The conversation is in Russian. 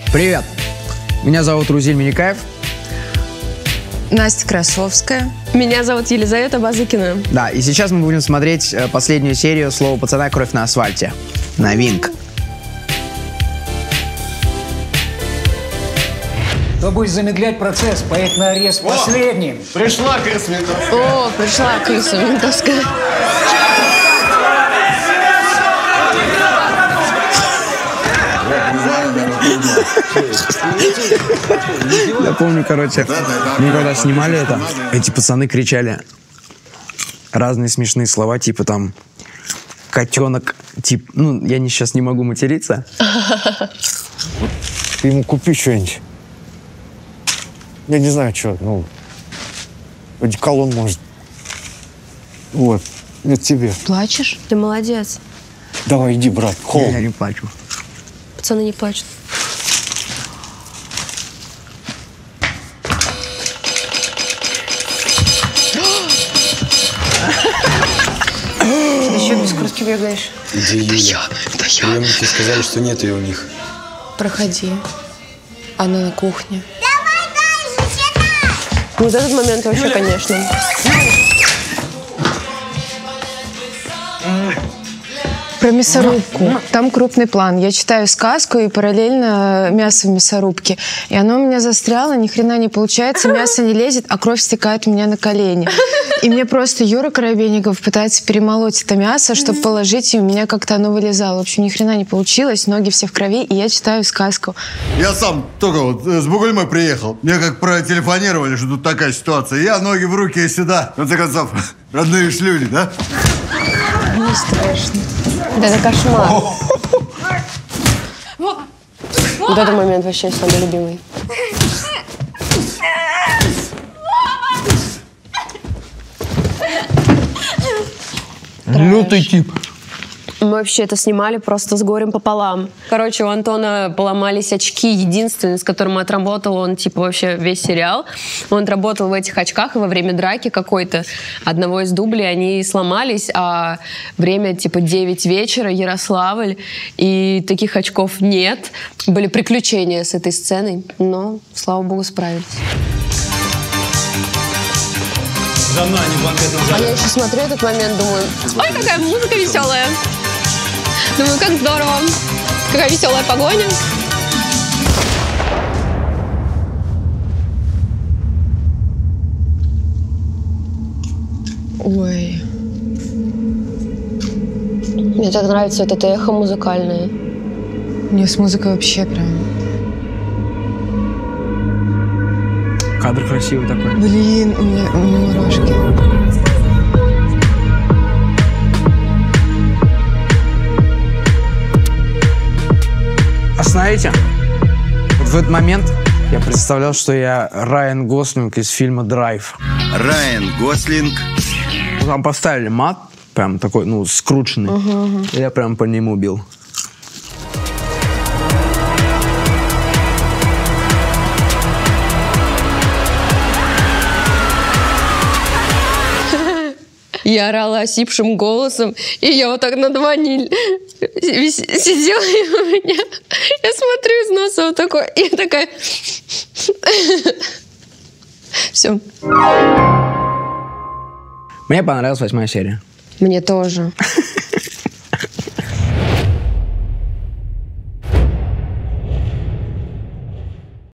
Привет! Меня зовут Рузиль Миникаев. Настя Красовская. Меня зовут Елизавета Базыкина. Да, и сейчас мы будем смотреть последнюю серию «Слово пацана. Кровь на асфальте». Новинка. Кто будет замедлять процесс, поедет на арест последним. Пришла крыса ментовская. О, пришла крыса ментовская. Я помню, короче, мы когда снимали это, эти пацаны кричали разные смешные слова, типа там котенок, типа, ну, я сейчас не могу материться. Ты ему купи что-нибудь. Я не знаю, что, ну, одеколон, может. Вот, это тебе. Плачешь? Ты молодец. Давай, иди, брат, Я холодно. не плачу. Пацаны не плачут. Ты еще без куртки бегаешь? Где Юля? Приемники сказали, что нет ее у них. Проходи. Она на кухне. Вот этот момент вообще, конечно. Про мясорубку. Там крупный план. Я читаю сказку и параллельно мясо в мясорубке. И оно у меня застряло, ни хрена не получается, мясо не лезет, а кровь стекает у меня на колени. И мне просто Юра Коробейников пытается перемолоть это мясо, чтобы положить, и у меня как-то оно вылезало. В общем, ни хрена не получилось, ноги все в крови, и я читаю сказку. Я сам только вот с Бугульмой приехал. Мне как протелефонировали, что тут такая ситуация. Я ноги в руки и сюда. В конце концов, родные ж люди, да? Мне страшно. Да это кошмар. Вот этот момент вообще самый любимый. Лютый тип. Мы вообще это снимали просто с горем пополам. Короче, у Антона поломались очки. Единственный, с которым отработал он, типа, вообще весь сериал. Он отработал в этих очках, и во время драки какой-то одного из дублей они сломались, а время, типа, 9 вечера, Ярославль, и таких очков нет. Были приключения с этой сценой, но, слава богу, справились. За мной, они в банкетном А я еще смотрю этот момент, думаю, ой, какая музыка веселая. Думаю, как здорово. Какая веселая погоня. Ой. Мне так нравится вот это эхо музыкальное. Мне с музыкой вообще прям... Кадр красивый такой. Блин, у меня мурашки. Остановите. Вот в этот момент я представлял, что я Райан Гослинг из фильма «Драйв». Райан Гослинг. Там поставили мат, прям такой, ну, скрученный. И я прям по нему бил. Я орала осипшим голосом, и я вот так над ваниль сидела, и у меня... Я смотрю из носа вот такой, и я такая... Все. Мне понравилась 8-я серия. Мне тоже.